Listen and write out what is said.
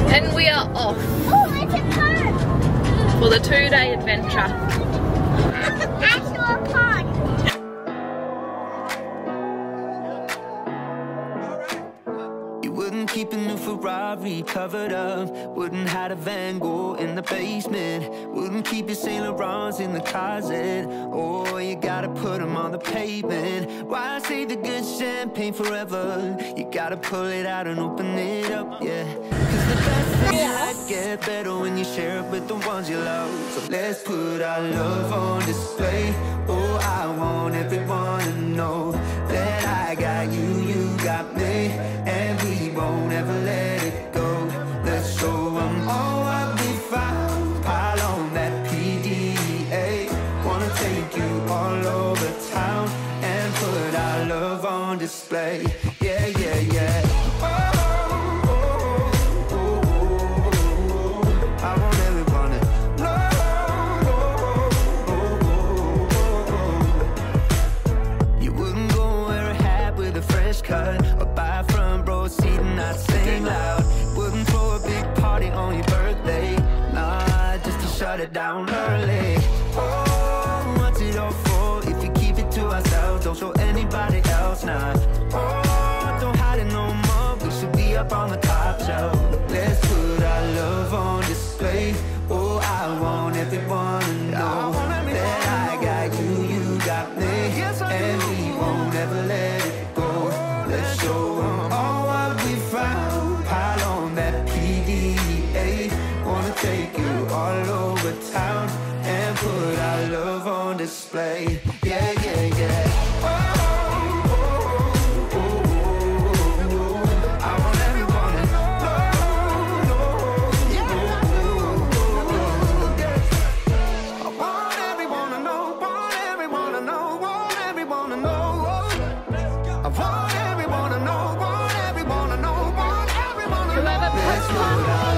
And we are off it's a car. for the 2-day adventure. Actual car. You wouldn't keep a new Ferrari covered up. Wouldn't hide a Van Gogh in the basement. Wouldn't keep your Saint Laurents in the closet. Oh, you gotta put them on the pavement. Why save the good champagne forever? You gotta pull it out and open it up, yeah. Cause the best thing in life gets better when you share it with the ones you love. So let's put our love on display. Oh, I want everyone to know that I got you, you got me, and we won't ever let it go. Let's show them all what we found. Pile on that PDA. Wanna take you all over town and put our love on display. Yeah, yeah, yeah. Or buy front row seat and not sing loud. Wouldn't throw a big party on your birthday. Nah, just to shut it down early. Oh, what's it all for if we keep it to ourselves? Don't show anybody else now. Oh, don't hide it no more. We should be up on the top shelf. Let's put our love on display. Oh, I want everyone to know that I got you, you got me, and we won't ever let it go. Let's show them all what we found. Pile on that PDA. Wanna take you all over town and put our love on display. Yeah, yeah, yeah. Whoever puts one